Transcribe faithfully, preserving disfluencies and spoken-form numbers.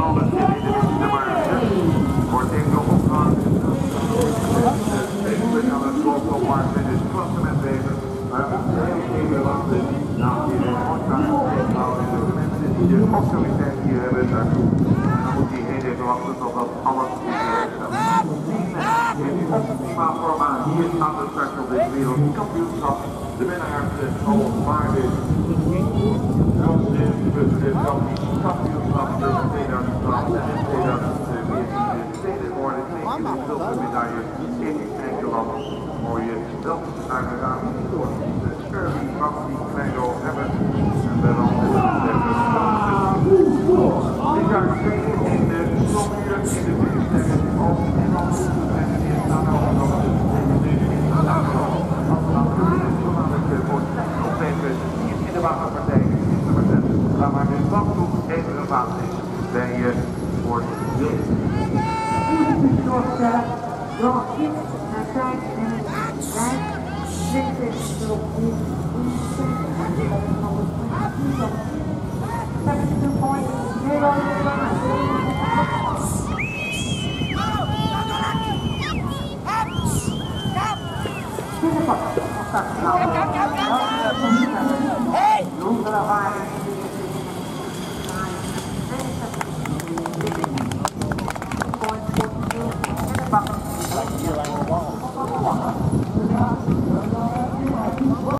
alle zin in de minste marge. Wordt even opgehangen. Even aan het slotopmarkt in het klassement bezig. Maar we moeten heel even wachten. Nou, iedereen wordt aan het houden. De mensen die de autoriteit hier hebben, daartoe. Dan moet hij heel even wachten totdat alles is geregeld. In optimaal formaat hier aan de start op dit wereldkampioenschap. De winnaars van waarde van de kampioenschap tweeduizend twaalf en tweeduizend veertien de tweede geworden. Twee zilveren medailles in Engeland. Mooie dat uiteraard door de Kirby, Maxi, Kleino, hebben en wel al dit jaar tweede in de slotmuur in de binnenstemming op Engeland en in in de waterpartij waar maar de bandgroep even geplaatst is bij je voor de doorstellen door een kind naar tijd en het rijdt zeventig erop in seventy-two point zero Stop, stop, stop.